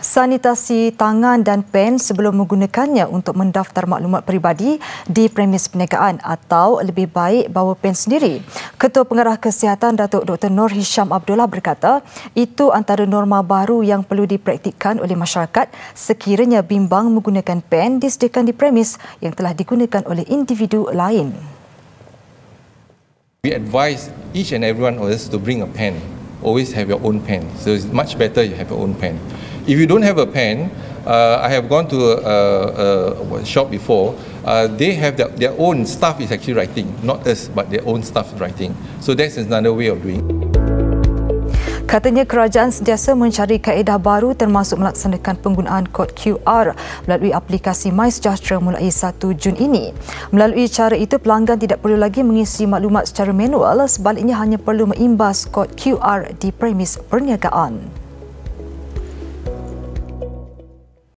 Sanitasi tangan dan pen sebelum menggunakannya untuk mendaftar maklumat peribadi di premis perniagaan atau lebih baik bawa pen sendiri. Ketua Pengarah Kesihatan Datuk Dr. Nur Hisham Abdullah berkata, itu antara norma baru yang perlu dipraktikkan oleh masyarakat sekiranya bimbang menggunakan pen disediakan di premis yang telah digunakan oleh individu lain. We advise each and everyone of us to bring a pen. Always have your own pen. So it's much better you have your own pen. If you don't have a pen, I have gone to a shop before. They have their own staff is actually writing, not us, but their own staff is writing. So that's another way of doing. Katanya kerajaan sentiasa mencari kaedah baru termasuk melaksanakan penggunaan kod QR melalui aplikasi MySejahtera mulai 1 Jun ini. Melalui cara itu, pelanggan tidak perlu lagi mengisi maklumat secara manual, sebaliknya hanya perlu mengimbas kod QR di premis perniagaan.